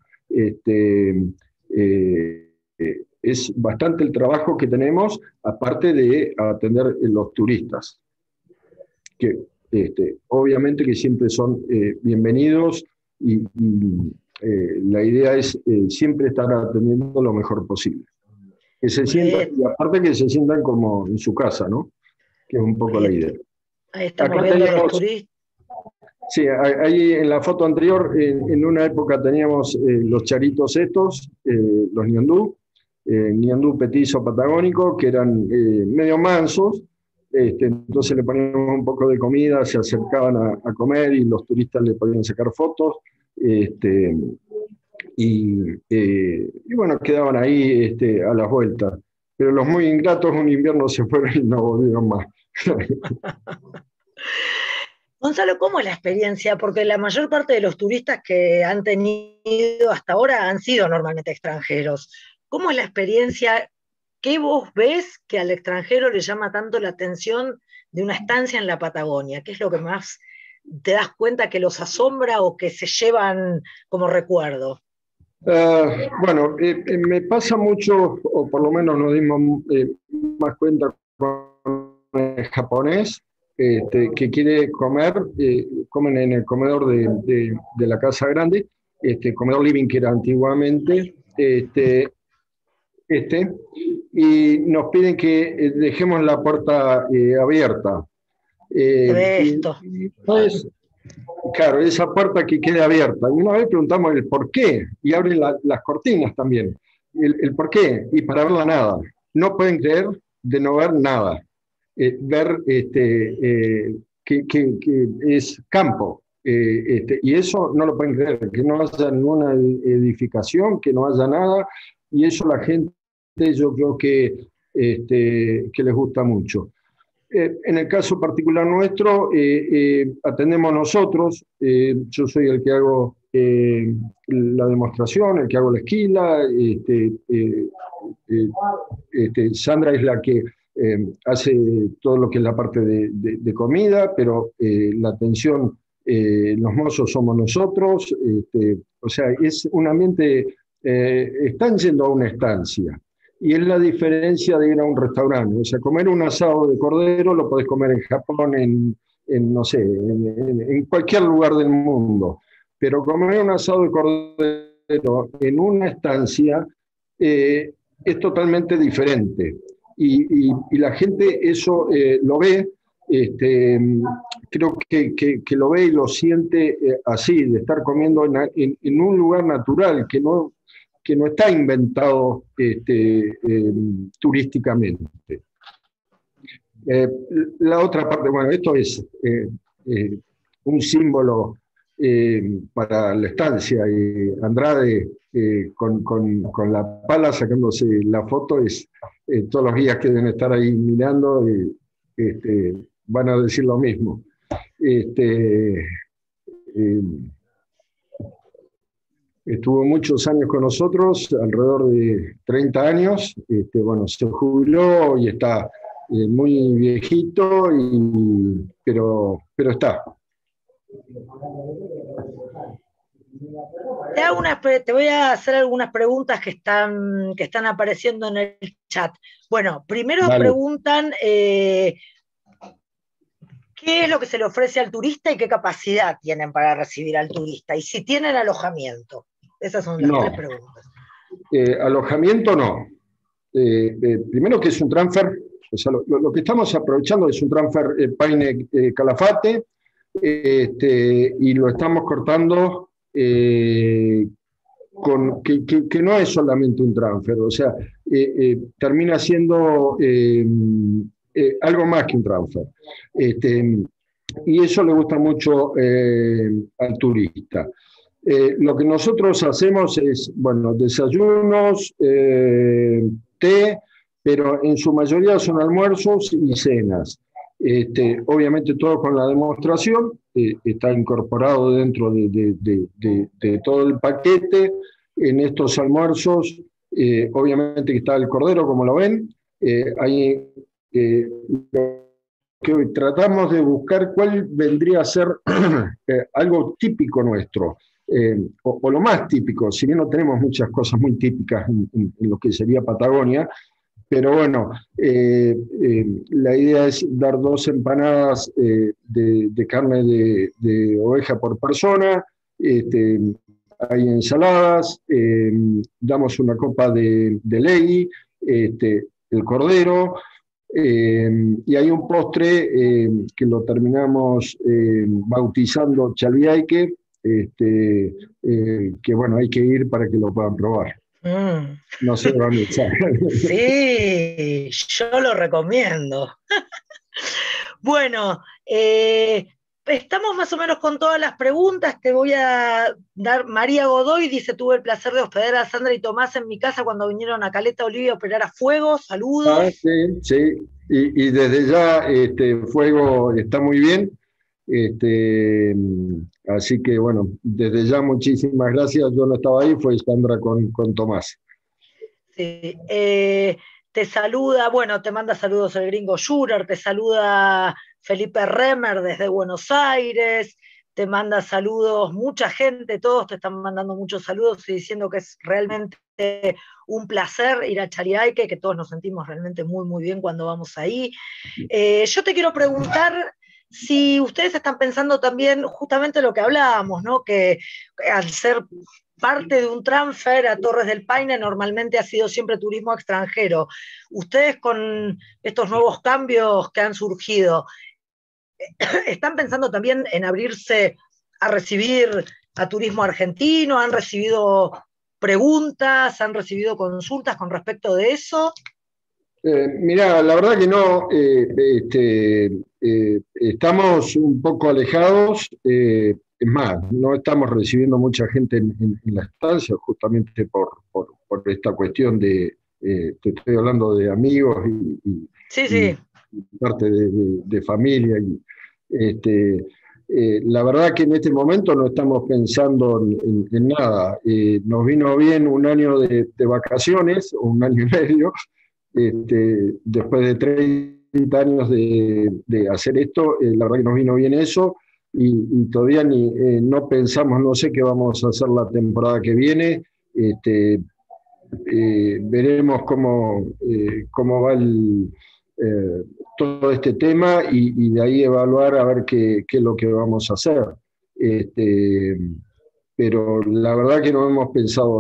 es bastante el trabajo que tenemos, aparte de atender los turistas, que obviamente que siempre son bienvenidos. Y la idea es siempre estar atendiendo lo mejor posible. Que se sientan, y aparte que se sientan como en su casa, ¿no? Que es un poco la idea. Ahí estamos Acá viendo a los teníamos, turistas. sí, ahí en la foto anterior, en una época teníamos los charitos estos, los ñandú petizo patagónico, que eran medio mansos. Entonces le poníamos un poco de comida, se acercaban a comer y los turistas le podían sacar fotos. Y bueno, quedaban ahí a las vueltas. Pero los muy ingratos un invierno se fueron y no volvieron más. Gonzalo, ¿cómo es la experiencia? Porque la mayor parte de los turistas que han tenido hasta ahora han sido normalmente extranjeros. ¿Cómo es la experiencia? ¿Qué vos ves que al extranjero le llama tanto la atención de una estancia en la Patagonia? ¿Qué es lo que más te das cuenta que los asombra o que se llevan como recuerdo? Bueno, me pasa mucho, o por lo menos nos dimos más cuenta con el japonés, que quiere comer, comen en el comedor de la casa grande, comedor living que era antiguamente, y nos piden que dejemos la puerta abierta. Se ve esto. Entonces, claro, esa puerta que quede abierta. Y una vez preguntamos el por qué, y abren las cortinas también. El por qué, y para ver la nada. No pueden creer de no ver nada. Ver que es campo. Y eso no lo pueden creer, que no haya ninguna edificación, que no haya nada. Y eso la gente, yo creo que les gusta mucho. En el caso particular nuestro, atendemos nosotros. Yo soy el que hago la demostración, el que hago la esquila. Sandra es la que hace todo lo que es la parte de comida, pero la atención, los mozos somos nosotros. O sea, es un ambiente, están yendo a una estancia. Y es la diferencia de ir a un restaurante. O sea, comer un asado de cordero lo podés comer en Japón, no sé, en cualquier lugar del mundo. Pero comer un asado de cordero en una estancia es totalmente diferente. Y la gente eso lo ve, creo que lo ve y lo siente así, de estar comiendo en un lugar natural, que no está inventado turísticamente. La otra parte, bueno, esto es un símbolo para la estancia. Andrade con la pala sacándose la foto, todos los guías que deben estar ahí mirando van a decir lo mismo. Estuvo muchos años con nosotros, alrededor de 30 años. Bueno, se jubiló y está muy viejito, pero está. Te voy a hacer algunas preguntas que están apareciendo en el chat. Bueno, primero Dale. Preguntan qué es lo que se le ofrece al turista y qué capacidad tienen para recibir al turista, y si tienen alojamiento. Esas son las tres preguntas. Alojamiento no. Primero que es un transfer, o sea, lo que estamos aprovechando es un transfer Paine Calafate, y lo estamos cortando que no es solamente un transfer, o sea, termina siendo algo más que un transfer. Y eso le gusta mucho al turista. Lo que nosotros hacemos es, bueno, desayunos, té, pero en su mayoría son almuerzos y cenas. Obviamente todo con la demostración, está incorporado dentro de todo el paquete. En estos almuerzos, obviamente que está el cordero, como lo ven. Ahí que hoy tratamos de buscar cuál vendría a ser algo típico nuestro. O lo más típico, si bien no tenemos muchas cosas muy típicas en lo que sería Patagonia, pero bueno, la idea es dar 2 empanadas de carne de oveja por persona, hay ensaladas, damos una copa de ley, el cordero, Y hay un postre que lo terminamos bautizando Chaliaique, que bueno, hay que ir para que lo puedan probar. No sé dónde está. Sí, yo lo recomiendo. Bueno, estamos más o menos con todas las preguntas. Te voy a dar. María Godoy dice: tuve el placer de hospedar a Sandra y Tomás en mi casa cuando vinieron a Caleta Olivia a operar a Fuego. Saludos. Sí, sí. Y desde ya Fuego está muy bien. Así que bueno, desde ya muchísimas gracias. Yo no estaba ahí, fue Sandra con Tomás. Sí, te saluda, bueno, te manda saludos el gringo Schurer, te saluda Felipe Remer desde Buenos Aires, te manda saludos mucha gente, todos te están mandando muchos saludos y diciendo que es realmente un placer ir a Chaliaique, que todos nos sentimos realmente muy, muy bien cuando vamos ahí. Yo te quiero preguntar si ustedes están pensando también justamente lo que hablábamos, ¿no? Que al ser parte de un transfer a Torres del Paine normalmente ha sido siempre turismo extranjero. Ustedes con estos nuevos cambios que han surgido, ¿están pensando también en abrirse a recibir a turismo argentino? ¿Han recibido preguntas? ¿Han recibido consultas con respecto de eso? Mirá, la verdad que no, estamos un poco alejados, es más, no estamos recibiendo mucha gente en la estancia, justamente por esta cuestión de, te estoy hablando de amigos sí, sí. y parte de familia. La verdad que en este momento no estamos pensando en nada. Nos vino bien un año de vacaciones, o un año y medio. Después de 30 años de hacer esto, la verdad que nos vino bien eso y todavía no pensamos, no sé qué vamos a hacer la temporada que viene. Veremos cómo va todo este tema y de ahí evaluar a ver qué es lo que vamos a hacer. Pero la verdad que no hemos pensado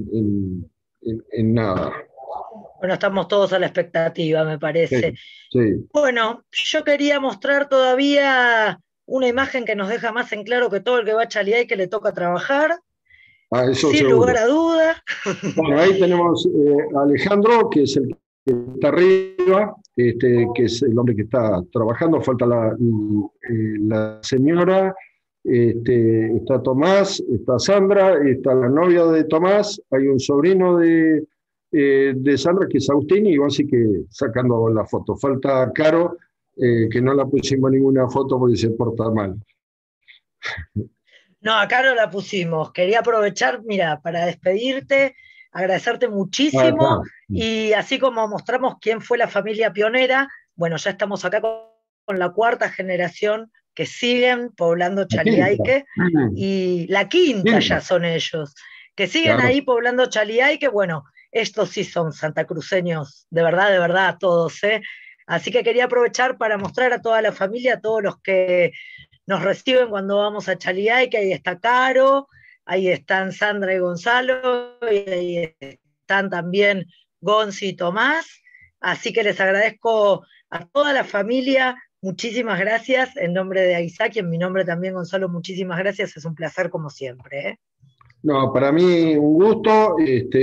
en nada. Bueno, estamos todos a la expectativa, me parece. Sí, sí. Bueno, yo quería mostrar todavía una imagen que nos deja más en claro que todo el que va a Chaliaique le toca trabajar. Eso sin seguro. Lugar a duda. Bueno, ahí tenemos a Alejandro, que es el que está arriba, que es el hombre que está trabajando. Falta la señora, está Tomás, está Sandra, está la novia de Tomás, hay un sobrino de Sandra, que es Agustín, y así que sacando la foto. Falta Caro, que no la pusimos ninguna foto porque se porta mal. No, acá no la pusimos. Quería aprovechar, mira, para despedirte, agradecerte muchísimo y así como mostramos quién fue la familia pionera, bueno, ya estamos acá con la cuarta generación que siguen poblando Chaliaique y la quinta ya son ellos, que siguen ahí poblando Chaliaique. Bueno, estos sí son santacruceños, de verdad, todos, ¿eh? Así que quería aprovechar para mostrar a toda la familia, a todos los que nos reciben cuando vamos a Chaliaique, ahí está Caro, ahí están Sandra y Gonzalo, y ahí están también Gonzi y Tomás, así que les agradezco a toda la familia, muchísimas gracias, en nombre de Isaac y en mi nombre también, Gonzalo, muchísimas gracias, es un placer como siempre, ¿eh? No, para mí un gusto,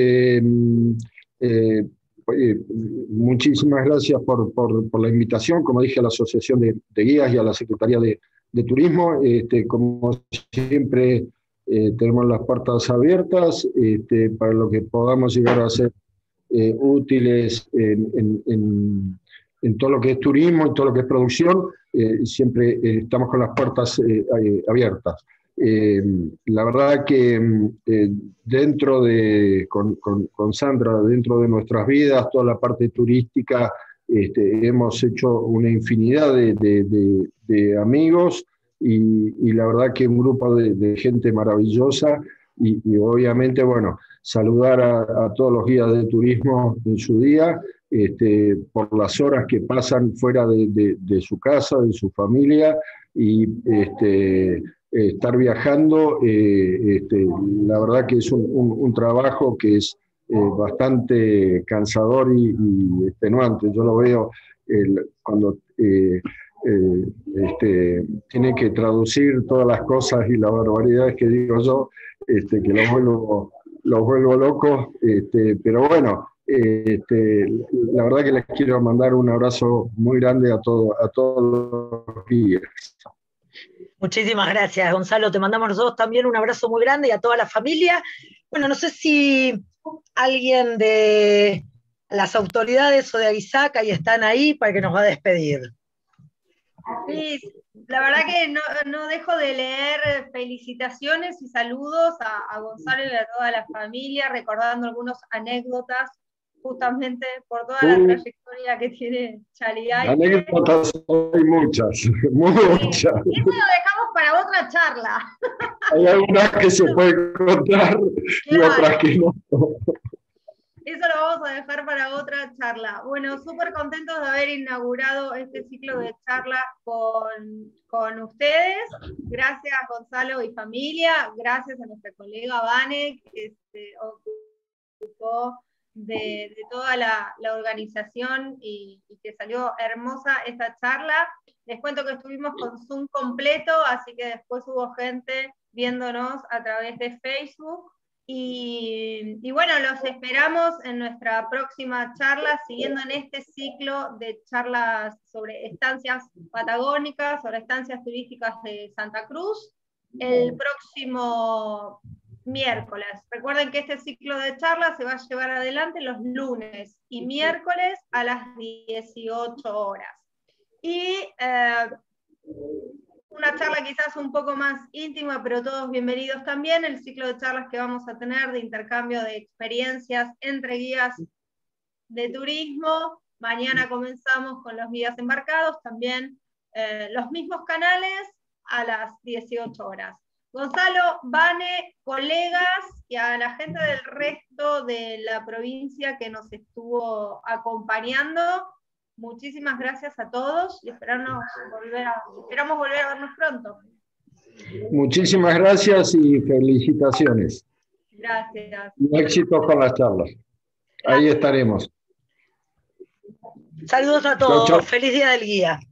muchísimas gracias por la invitación, como dije, a la Asociación de Guías y a la Secretaría de Turismo. Como siempre, tenemos las puertas abiertas para lo que podamos llegar a ser útiles en todo lo que es turismo, en todo lo que es producción. Siempre estamos con las puertas abiertas. La verdad que dentro con Sandra, dentro de nuestras vidas, toda la parte turística, hemos hecho una infinidad de amigos y la verdad que un grupo de gente maravillosa y obviamente, bueno, saludar a todos los guías de turismo en su día, por las horas que pasan fuera de su casa, de su familia y estar viajando, la verdad que es un trabajo que es bastante cansador y extenuante. Yo lo veo cuando tiene que traducir todas las cosas y las barbaridades que digo yo, que los vuelvo locos, pero bueno, la verdad que les quiero mandar un abrazo muy grande a todos los guías. Muchísimas gracias, Gonzalo. Te mandamos nosotros también un abrazo muy grande y a toda la familia. Bueno, no sé si alguien de las autoridades o de Aguizac ahí están ahí para que nos va a despedir. Sí, la verdad que no dejo de leer felicitaciones y saludos a Gonzalo y a toda la familia, recordando algunas anécdotas, justamente por toda la trayectoria que tiene Chaliay. Anécdotas hay muchas, muchas. Eso lo dejamos para otra charla. Hay algunas que se pueden contar y otras que no. Eso lo vamos a dejar para otra charla. Bueno, súper contentos de haber inaugurado este ciclo de charlas con ustedes. Gracias, Gonzalo y familia. Gracias a nuestra colega Vane, que se ocupó de toda la organización y que salió hermosa esta charla. Les cuento que estuvimos con Zoom completo, así que después hubo gente viéndonos a través de Facebook. Y bueno, los esperamos en nuestra próxima charla, siguiendo en este ciclo de charlas sobre estancias patagónicas, sobre estancias turísticas de Santa Cruz, el próximo miércoles. Recuerden que este ciclo de charlas se va a llevar adelante los lunes y miércoles a las 18 horas. Y una charla quizás un poco más íntima, pero todos bienvenidos también, el ciclo de charlas que vamos a tener de intercambio de experiencias entre guías de turismo. Mañana comenzamos con los guías embarcados, también los mismos canales a las 18 horas. Gonzalo, Vane, colegas y a la gente del resto de la provincia que nos estuvo acompañando, muchísimas gracias a todos y esperamos volver a vernos pronto. Muchísimas gracias y felicitaciones. Gracias. Y éxitos con las charlas. Ahí estaremos. Saludos a todos. Chau, chau. Feliz Día del Guía.